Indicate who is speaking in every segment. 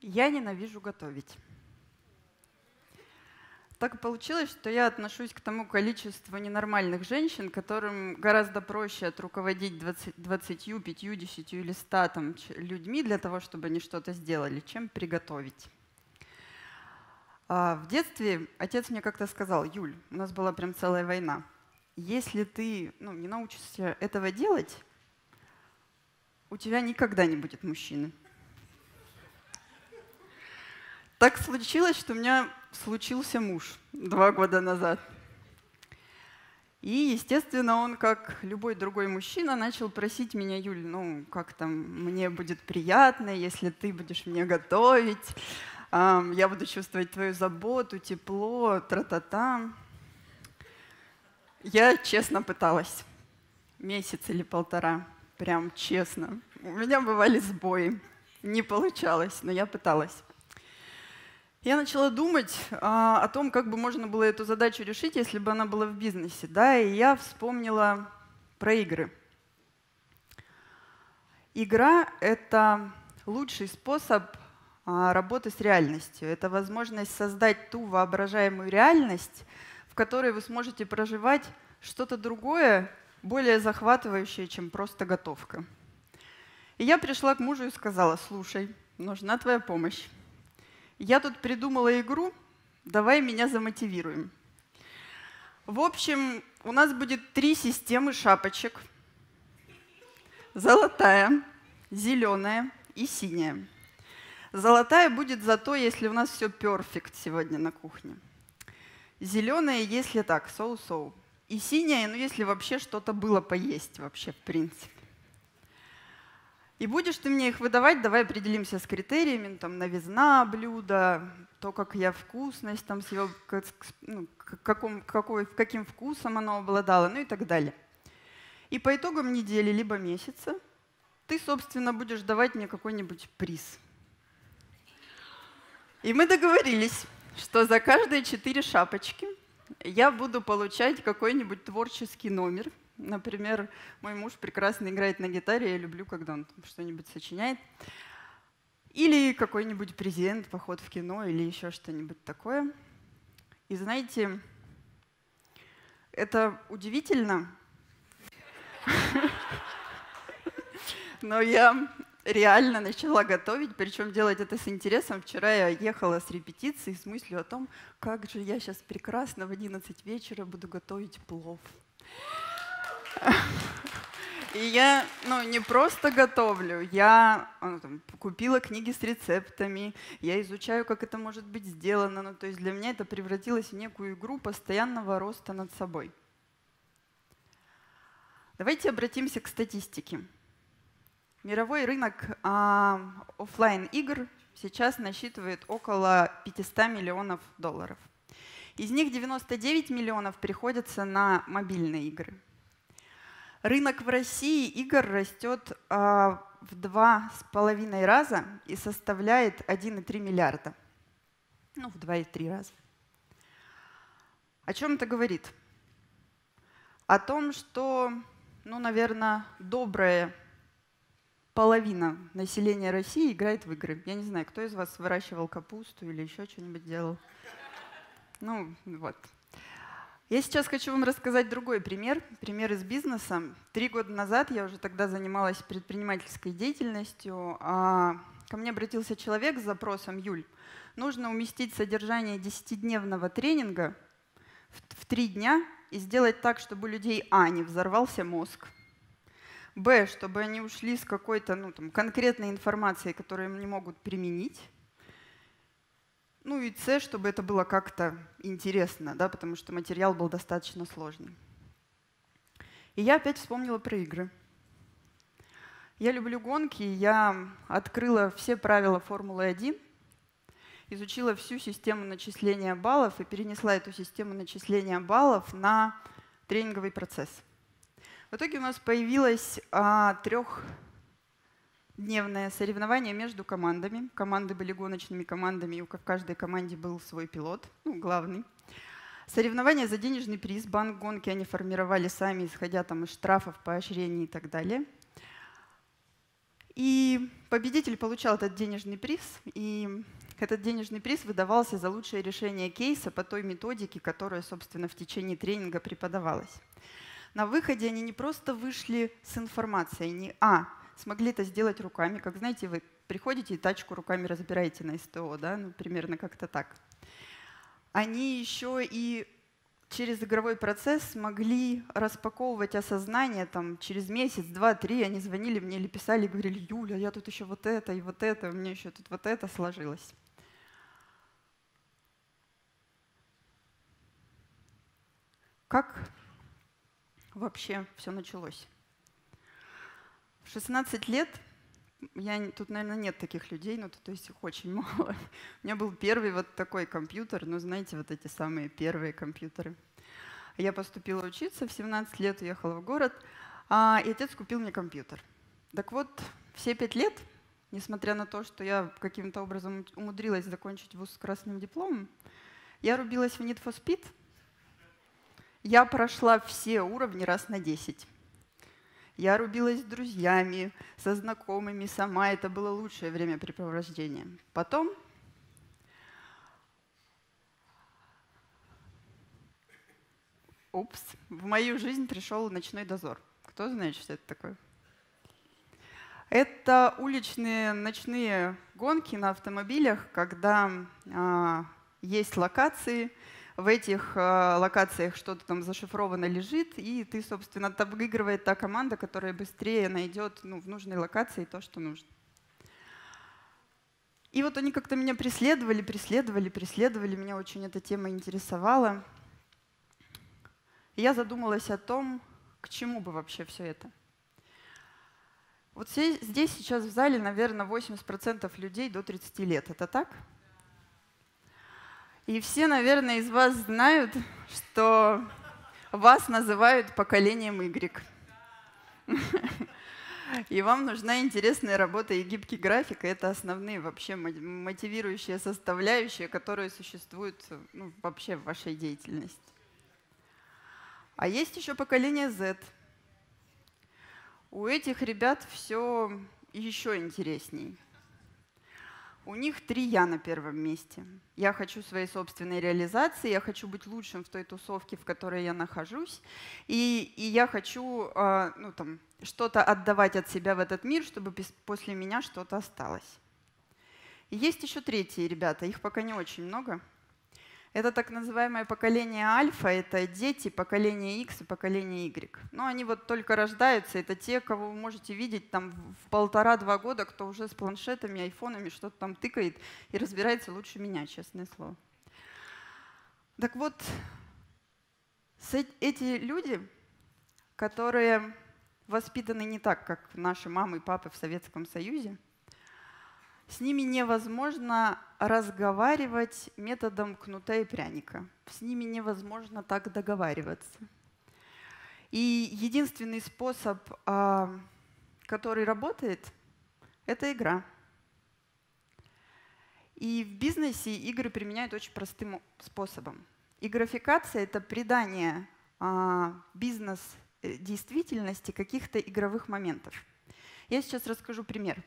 Speaker 1: Я ненавижу готовить. Так получилось, что я отношусь к тому количеству ненормальных женщин, которым гораздо проще отруководить 20, 5, 10 или 100 людьми для того, чтобы они что-то сделали, чем приготовить. В детстве отец мне как-то сказал: Юль, у нас была прям целая война. Если ты не научишься этого делать, у тебя никогда не будет мужчины. Так случилось, что у меня случился муж 2 года назад. И, естественно, он, как любой другой мужчина, начал просить меня: Юль, как там, мне будет приятно, если ты будешь мне готовить, я буду чувствовать твою заботу, тепло, тра-та-та. Я честно пыталась. Месяц или 1,5, прям честно. У меня бывали сбои, не получалось, но я пыталась. Я начала думать о том, как бы можно было эту задачу решить, если бы она была в бизнесе. Да? И я вспомнила про игры. Игра — это лучший способ работы с реальностью. Это возможность создать ту воображаемую реальность, в которой вы сможете проживать что-то другое, более захватывающее, чем просто готовка. И я пришла к мужу и сказала: слушай, нужна твоя помощь. Я тут придумала игру, давай меня замотивируем. В общем, у нас будет 3 системы шапочек. Золотая, зеленая и синяя. Золотая будет за то, если у нас все перфект сегодня на кухне. Зеленая, если так, соу-соу. И синяя, если вообще что-то было поесть вообще, в принципе. И будешь ты мне их выдавать, давай определимся с критериями, новизна блюда, то, как я вкусность, с его, каким вкусом оно обладало, и так далее. И по итогам недели либо месяца ты, собственно, будешь давать мне какой-нибудь приз. И мы договорились, что за каждые 4 шапочки я буду получать какой-нибудь творческий номер. Например, мой муж прекрасно играет на гитаре, я люблю, когда он что-нибудь сочиняет. Или какой-нибудь презент, поход в кино или еще что-нибудь такое. И знаете, это удивительно, но я реально начала готовить, причем делать это с интересом. Вчера я ехала с репетиции с мыслью о том, как же я сейчас прекрасно в 11 вечера буду готовить плов. И я не просто готовлю, я купила книги с рецептами, я изучаю, как это может быть сделано. То есть для меня это превратилось в некую игру постоянного роста над собой. Давайте обратимся к статистике. Мировой рынок офлайн-игр сейчас насчитывает около 500 миллионов долларов. Из них 99 миллионов приходятся на мобильные игры. Рынок в России игр растет в 2,5 раза и составляет 1,3 миллиарда. В 2,3 раза. О чем это говорит? О том, что, наверное, добрая половина населения России играет в игры. Я не знаю, кто из вас выращивал капусту или еще что-нибудь делал. Вот. Я сейчас хочу вам рассказать другой пример из бизнеса. 3 года назад, я уже тогда занималась предпринимательской деятельностью, ко мне обратился человек с запросом: Юль, нужно уместить содержание 10-дневного тренинга в 3 дня и сделать так, чтобы у людей не взорвался мозг, б, чтобы они ушли с какой-то конкретной информацией, которую они могут применить, и С, чтобы это было как-то интересно, да, потому что материал был достаточно сложный. И я опять вспомнила про игры. Я люблю гонки, я открыла все правила Формулы-1, изучила всю систему начисления баллов и перенесла эту систему начисления баллов на тренинговый процесс. В итоге у нас появилось 3-дневное соревнование между командами. Команды были гоночными командами, и в каждой команде был свой пилот, главный. Соревнования за денежный приз, банк гонки они формировали сами, исходя из штрафов, поощрений и так далее. И победитель получал этот денежный приз, и этот денежный приз выдавался за лучшее решение кейса по той методике, которая, собственно, в течение тренинга преподавалась. На выходе они не просто вышли с информацией, они смогли это сделать руками. Как знаете, вы приходите и тачку руками разбираете на СТО, да? Ну, примерно как-то так. Они еще и через игровой процесс смогли распаковывать осознание. Там, через месяц, 2, 3 они звонили мне или писали, говорили: Юля, я тут еще вот это и вот это, у меня еще тут вот это сложилось. Как вообще все началось? В 16 лет, тут, наверное, нет таких людей, но то есть их очень мало. У меня был первый вот такой компьютер, ну, знаете, вот эти самые первые компьютеры. Я поступила учиться, в 17 лет уехала в город, и отец купил мне компьютер. Так вот, все 5 лет, несмотря на то, что я каким-то образом умудрилась закончить вуз с красным дипломом, я рубилась в Need for Speed. Я прошла все уровни раз на 10. Я рубилась с друзьями, со знакомыми сама. Это было лучшее времяпрепровождение. Потом в мою жизнь пришел ночной дозор. Кто знает, что это такое? Это уличные ночные гонки на автомобилях, когда есть локации. В этих локациях что-то там зашифровано лежит, и ты, собственно, выигрывает та команда, которая быстрее найдет в нужной локации то, что нужно. И вот они как-то меня преследовали, меня очень эта тема интересовала. И я задумалась о том, к чему бы вообще все это. Вот здесь сейчас в зале, наверное, 80% людей до 30 лет. Это так? И все, наверное, из вас знают, что вас называют поколением Y. И вам нужна интересная работа и гибкий график. И это основные вообще мотивирующие составляющие, которые существуют вообще в вашей деятельности. А есть еще поколение Z. У этих ребят все еще интересней. У них 3 «я» на первом месте. Я хочу своей собственной реализации, я хочу быть лучшим в той тусовке, в которой я нахожусь, и я хочу что-то отдавать от себя в этот мир, чтобы после меня что-то осталось. И есть еще 3 ребята, их пока не очень много. Это так называемое поколение альфа, это дети поколения X и поколения Y. Но они вот только рождаются, это те, кого вы можете видеть там в 1,5-2 года, кто уже с планшетами, айфонами что-то там тыкает и разбирается лучше меня, честное слово. Так вот, эти люди, которые воспитаны не так, как наши мамы и папы в Советском Союзе, с ними невозможно разговаривать методом кнута и пряника. С ними невозможно так договариваться. И единственный способ, который работает, это игра. И в бизнесе игры применяют очень простым способом. И графикация — это придание бизнес-действительности каких-то игровых моментов. Я сейчас расскажу пример.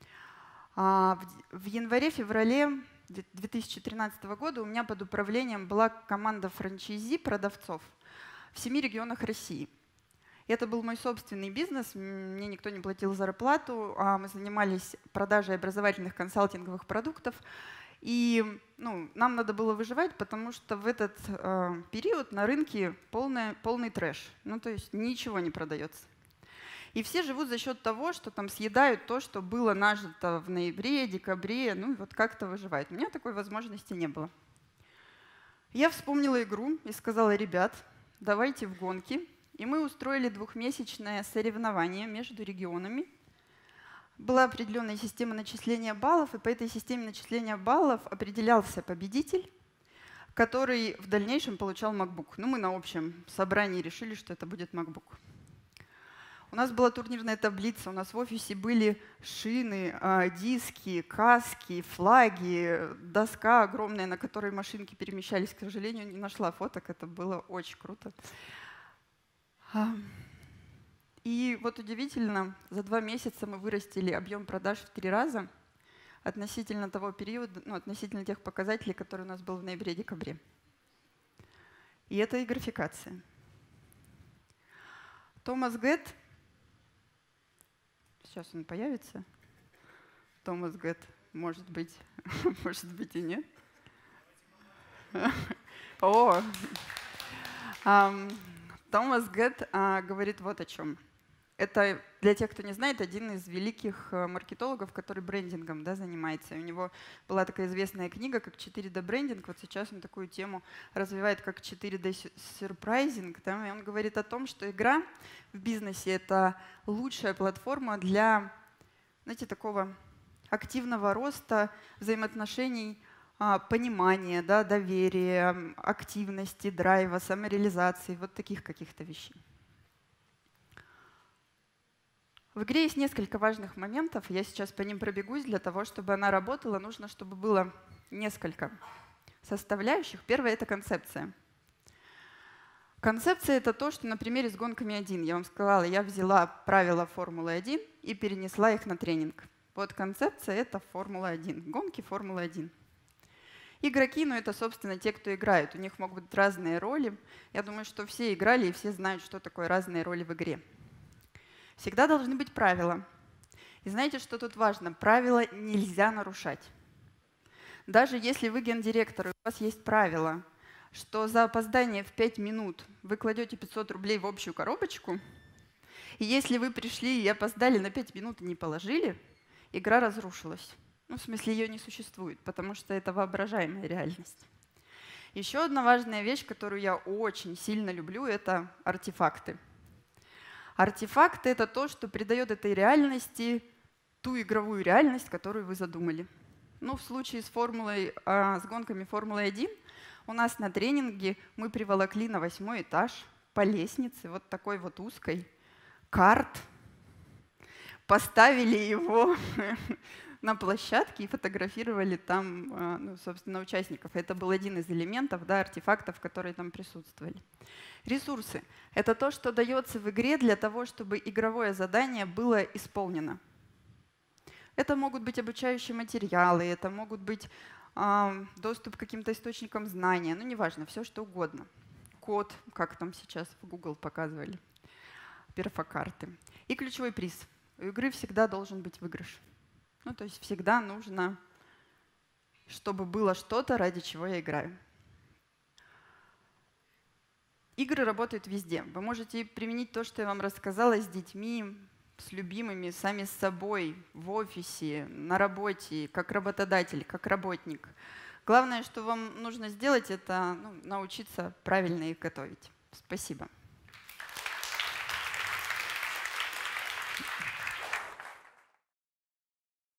Speaker 1: В январе-феврале 2013 года у меня под управлением была команда франчайзи продавцов в 7 регионах России. И это был мой собственный бизнес, мне никто не платил зарплату, мы занимались продажей образовательных консалтинговых продуктов. И нам надо было выживать, потому что в этот период на рынке полный трэш. То есть ничего не продается. И все живут за счет того, что там съедают то, что было нажито в ноябре, декабре, вот как-то выживают. У меня такой возможности не было. Я вспомнила игру и сказала: ребят, давайте в гонки. И мы устроили 2-месячное соревнование между регионами. Была определенная система начисления баллов, и по этой системе начисления баллов определялся победитель, который в дальнейшем получал MacBook. Мы на общем собрании решили, что это будет MacBook. У нас была турнирная таблица, у нас в офисе были шины, диски, каски, флаги, доска огромная, на которой машинки перемещались. К сожалению, не нашла фоток, это было очень круто. И вот удивительно, за 2 месяца мы вырастили объем продаж в 3 раза относительно того периода, относительно тех показателей, которые у нас был в ноябре-декабре. И это и графикация. Томас Гетт, сейчас он появится. Томас Гетт, может быть, может быть и нет. О! Томас Гетт говорит вот о чем. Это, для тех, кто не знает, один из великих маркетологов, который брендингом занимается. И у него была такая известная книга, как 4D брендинг. Вот сейчас он такую тему развивает, как 4D сюрпрайзинг. И он говорит о том, что игра в бизнесе — это лучшая платформа для, знаете, такого активного роста взаимоотношений, понимания, доверия, активности, драйва, самореализации, вот таких каких-то вещей. В игре есть несколько важных моментов. Я сейчас по ним пробегусь. Для того, чтобы она работала, нужно, чтобы было несколько составляющих. Первое — это концепция. Концепция — это то, что на примере с гонками 1. Я вам сказала, я взяла правила Формулы-1 и перенесла их на тренинг. Вот концепция — это Формула-1, гонки Формулы-1. Игроки, это, собственно, те, кто играет. У них могут быть разные роли. Я думаю, что все играли и все знают, что такое разные роли в игре. Всегда должны быть правила. И знаете, что тут важно? Правила нельзя нарушать. Даже если вы гендиректор, и у вас есть правило, что за опоздание в 5 минут вы кладете 500 рублей в общую коробочку, и если вы пришли и опоздали на 5 минут и не положили, игра разрушилась. В смысле, ее не существует, потому что это воображаемая реальность. Еще одна важная вещь, которую я очень сильно люблю, это артефакты. Артефакты — это то, что придает этой реальности ту игровую реальность, которую вы задумали. В случае с гонками Формулы-1 у нас на тренинге мы приволокли на 8-й этаж по лестнице, вот такой вот узкой, карт, поставили его на площадке и фотографировали там, собственно, участников. Это был один из элементов, артефактов, которые там присутствовали. Ресурсы — это то, что дается в игре для того, чтобы игровое задание было исполнено. Это могут быть обучающие материалы, это могут быть доступ к каким-то источникам знания, неважно, все что угодно. Код, как там сейчас в Google показывали, перфокарты. И ключевой приз. У игры всегда должен быть выигрыш. То есть всегда нужно, чтобы было что-то, ради чего я играю. Игры работают везде. Вы можете применить то, что я вам рассказала, с детьми, с любимыми, сами с собой, в офисе, на работе, как работодатель, как работник. Главное, что вам нужно сделать, это научиться правильно их готовить. Спасибо.